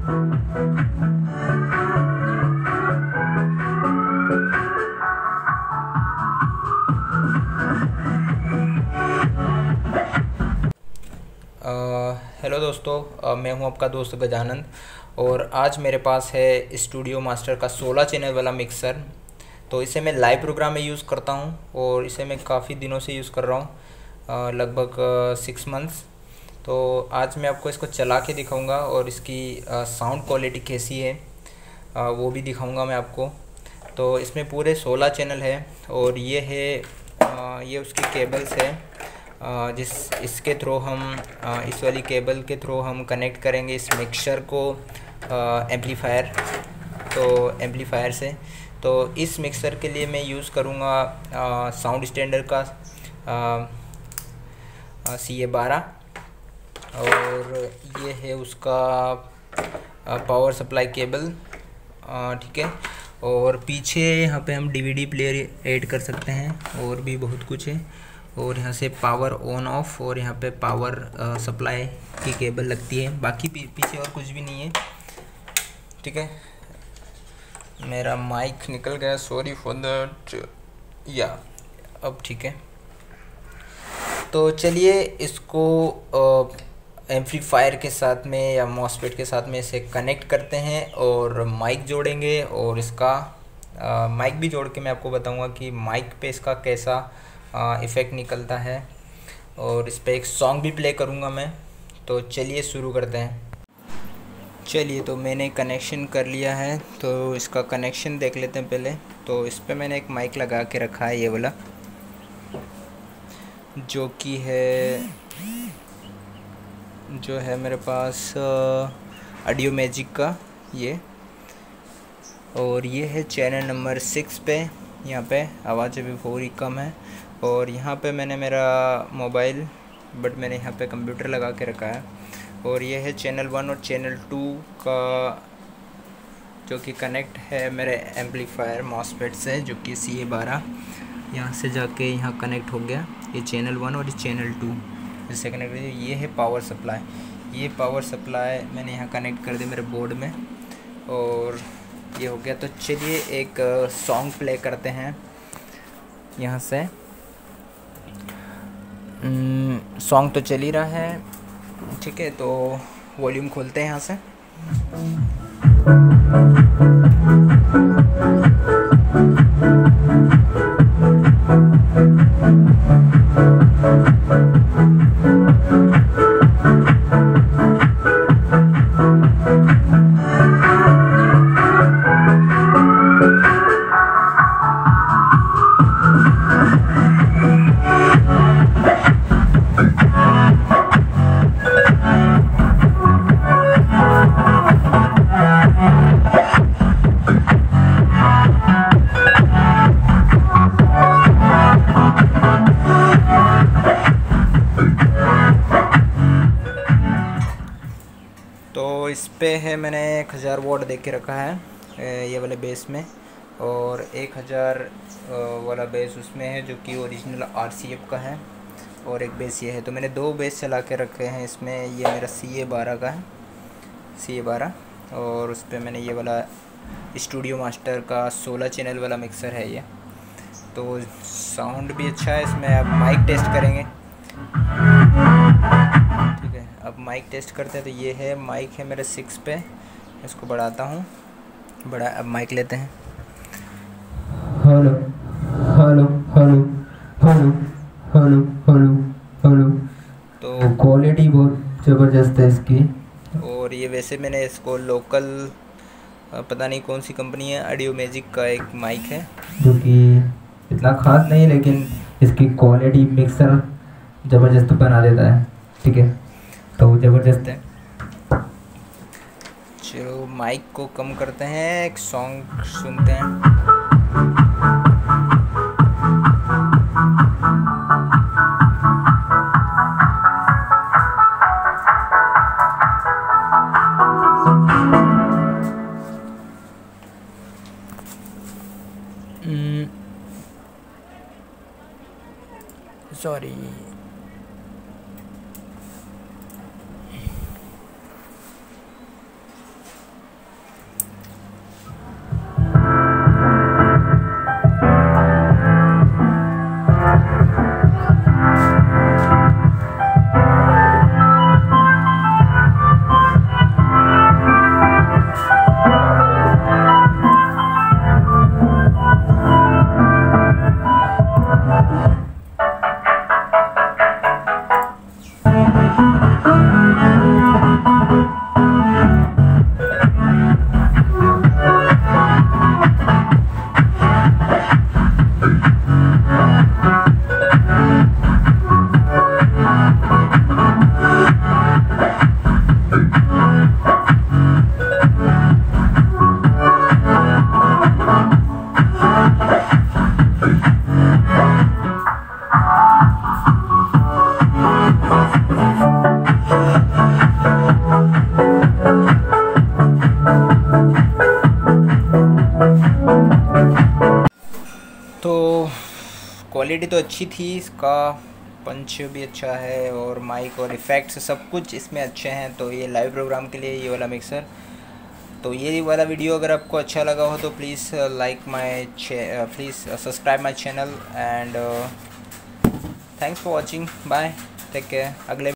Hello दोस्तों, मैं हूं आपका दोस्त गजानंद और आज मेरे पास है स्टूडियो मास्टर का 16 चैनल वाला मिक्सर। तो इसे मैं लाइव प्रोग्राम में यूज़ करता हूं और इसे मैं काफ़ी दिनों से यूज़ कर रहा हूं, लगभग 6 मंथ्स। तो आज मैं आपको इसको चला के दिखाऊंगा और इसकी साउंड क्वालिटी कैसी है वो भी दिखाऊंगा मैं आपको। तो इसमें पूरे 16 चैनल है और ये है ये उसकी केबल्स है जिस इसके थ्रू हम इस वाली केबल के थ्रू हम कनेक्ट करेंगे इस मिक्सर को एम्पलीफायर से। तो इस मिक्सर के लिए मैं यूज़ करूँगा साउंड स्टैंडर्ड का CA12 और ये है उसका पावर सप्लाई केबल, ठीक है। और पीछे यहाँ पे हम DVD प्लेयर ऐड कर सकते हैं और भी बहुत कुछ है। और यहाँ से पावर ऑन ऑफ और यहाँ पे पावर सप्लाई की केबल लगती है। बाकी पीछे और कुछ भी नहीं है, ठीक है। मेरा माइक निकल गया, सॉरी फॉर दैट। या अब ठीक है। तो चलिए इसको एम्पलीफायर के साथ में या मॉसफेट के साथ में इसे कनेक्ट करते हैं और माइक जोड़ेंगे और इसका माइक भी जोड़ के मैं आपको बताऊंगा कि माइक पे इसका कैसा इफ़ेक्ट निकलता है और इस पर एक सॉन्ग भी प्ले करूँगा मैं। तो चलिए शुरू करते हैं। चलिए, तो मैंने कनेक्शन कर लिया है, तो इसका कनेक्शन देख लेते हैं पहले। तो इस पर मैंने एक माइक लगा के रखा है, ये वाला जो कि है मेरे पास ऑडियो मैजिक का ये। और ये है चैनल नंबर 6 पे। यहाँ पे आवाज़ अभी थोड़ी कम है। और यहाँ पे मैंने मेरा मोबाइल बट मैंने यहाँ पे कंप्यूटर लगा के रखा है। और ये है चैनल 1 और चैनल 2 का जो कि कनेक्ट है मेरे एम्पलीफायर मॉसफेट से, जो कि CA12 यहाँ से जाके यहाँ कनेक्ट हो गया। ये चैनल 1 और ये चैनल 2 इससे कनेक्ट है। ये है पावर सप्लाई। ये पावर सप्लाई मैंने यहाँ कनेक्ट कर दिया मेरे बोर्ड में और ये हो गया। तो चलिए एक सॉन्ग प्ले करते हैं यहाँ से। सॉन्ग तो चल ही रहा है, ठीक है। तो वॉल्यूम खोलते हैं यहाँ से। तो इस पे है मैंने 1000 वॉट दे के रखा है ये वाले बेस में, और 1000 वाला बेस उसमें है जो कि ओरिजिनल RCF का है, और एक बेस ये है। तो मैंने 2 बेस चला के रखे हैं इसमें। ये मेरा CA12 का है, CA12। और उस पर मैंने ये वाला स्टूडियो मास्टर का 16 चैनल वाला मिक्सर है ये। तो साउंड भी अच्छा है इसमें। अब माइक टेस्ट करेंगे, ठीक है। अब माइक टेस्ट करते हैं। तो ये है माइक है मेरे 6 पे। इसको बढ़ाता हूँ, अब माइक लेते हैं। Hello hello hello hello hello hello hello. तो क्वालिटी बहुत ज़बरदस्त है इसकी। और ये वैसे मैंने इसको लोकल पता नहीं कौन सी कंपनी है, ऑडियो मैजिक का एक माइक है जो कि इतना ख़ास नहीं, लेकिन इसकी क्वालिटी मिक्सर ज़बरदस्त बना देता है, ठीक है। तो ज़बरदस्त है। चलो माइक को कम करते हैं, एक सॉन्ग सुनते हैं। सॉरी, क्वालिटी तो अच्छी थी, इसका पंच भी अच्छा है और माइक और इफ़ेक्ट्स सब कुछ इसमें अच्छे हैं। तो ये लाइव प्रोग्राम के लिए ये वाला मिक्सर। तो ये वाला वीडियो अगर आपको अच्छा लगा हो तो please please subscribe my channel and thanks for watching. Bye, take care. अगले